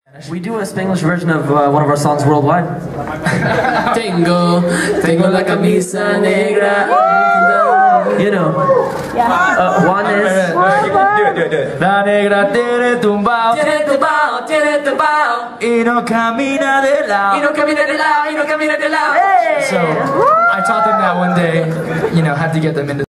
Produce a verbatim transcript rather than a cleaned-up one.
We do a Spanglish version of uh, one of our songs worldwide. Tengo, tengo la camisa negra. You know. Uh, one is. Do it, do it, do it. La negra tiene tumbao. Tiene tumbao, tiene tumbao. Y no camina de lado. Y no camina de lado, y no camina de lado. So I taught them that one day. You know, had to get them into.